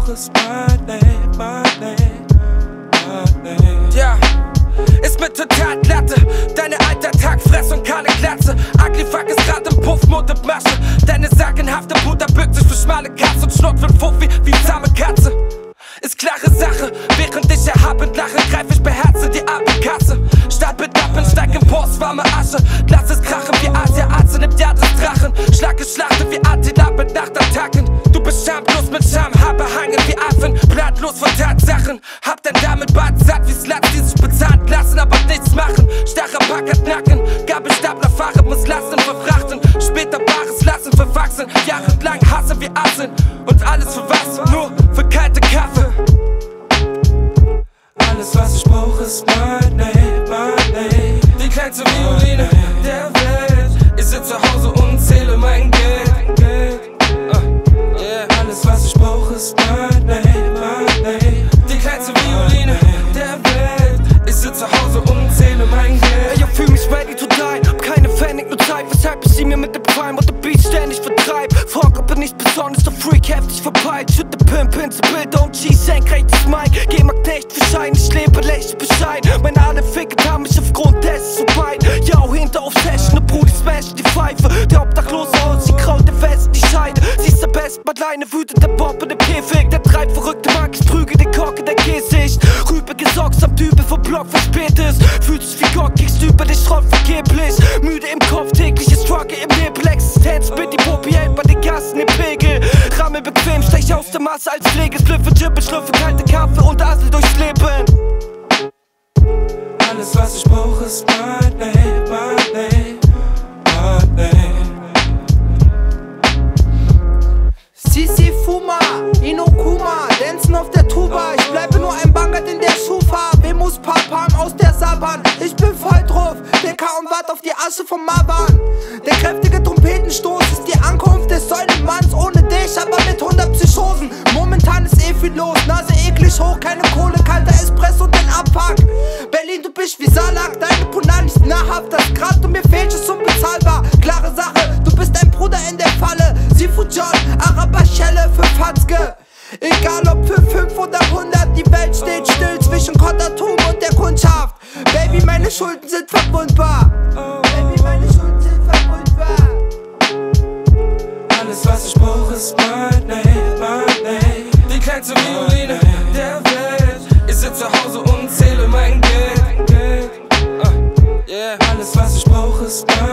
brauch ist Money, Money, Money. Ja, ist mir total glatte. Deine alter Tag, Fress und kahle Glatze. Ugly fuck ist grad im Puff, Mund und Masche. Deine sagenhafte Bruder bückt sich für schmale Katze und schnurrt für Fuffi wie zahme Katze. Ist klare Sache, während ich erhabend lache, greif ich beherzt in die Abendkasse. Statt mit Lappen, steig im Post, warme Asche. Lass es krachen wie Asia-Arzt im Jahr des Drachen. Schlag geschlachtet wie Attila mit Nachtattacken. Du bist schamlos mit Scham, Haar behangen wie Affen. Planlos von Tatsachen, hab dein damit Bart satt wie Sluts, die sich bezahlt lassen, aber nichts machen. Starrer packert Nacken, Gabelstapler fahre, muss Lasten verfrachten. Später Bares lassen verwachsen, jahrelang hasse wie Assen. Und alles für was? Nur für kalte Kaffee. Alles was ich brauch ist Money, Money. Die kleinste Violine der Welt. Ich sitz zu Hause und zähle mein Geld. Yeah. Alles was ich brauch ist Money, Money. Die kleinste Violine der Welt. Ich sitz zu Hause und zähle mein Geld. Ey, ich fühl mich ready to die, hab keine Panic, nur Zeit. Weshalb ich sie mir mit dem Prime und dem Beat ständig vertreib. Fuck, aber nichts besonders, der Freak heftig verpeilt. Schütte Pimp ins Bild und schieß senkrechtes Mike. Geh mal Knecht für Schein, ich lebe lächel Bescheid. Meine alle Ficken haben mich aufgrund dessen so weit. Ja, hinter auf Session, ne Brudi smash die Pfeife. Der Obdachlose aus, sie kraut der West die Scheide. Sie ist der Best, Madeleine wütet der Bob in dem Käfig. Der treibt verrückte Mann, ich trüge den Kock in der Käsicht. Rübe gesockt am Dübel vom Block, was spät ist. Fühlt sich wie Gott, kriegst über den Schrott vergeblich. Müde im Kopf, tägliches Struggle im Nebel. Existenz, bin die Popi, hält bei den Gassen im Pegel. Rammel bequem, stech aus der Masse als Pflege. Schlüpfe, Chippe, schlüpfe, kalte Kaffee und Asel durchs Leben. Alles was ich brauch ist Money, Money, Money. Sisi Fuma, Inokuma, dancen auf der Tuba. Ich bleibe nur ein Bangert in der Schufa. Wemus Papam aus der Saban. Ich bin voll drauf, DK und wart auf die Asche vom Maban. Der kräftige Trompetenstoß ist die Ankunft des Säulenmanns. Ohne dich, aber mit 100 Psychosen. Momentan ist eh viel los, Nase eklig hoch, keine Kohle, kalter Espresso und ein Abfuck. Berlin, du bist wie Salak, deine Punani ist nahrhaft. Das Grad und mir fehlt es unbezahlbar. Klare Sache, du bist ein Bruder in der Falle. Seafood John, Araberschelle für Fatzke. Egal ob für 5 oder 100, die Welt steht still zwischen Kottertum und der Kundschaft. Baby, meine Schulden sind verwundbar. Baby, meine Schulden sind verwundbar. Alles was ich brauch ist Money, Money. Die kleinste Violine der Welt. Ich sitz zu Hause und zähle mein Geld. Alles was ich brauch ist Money.